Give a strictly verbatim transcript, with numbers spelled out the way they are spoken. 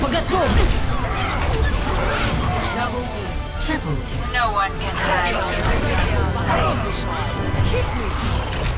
По готовности! Triple. No one can hide. Hit me!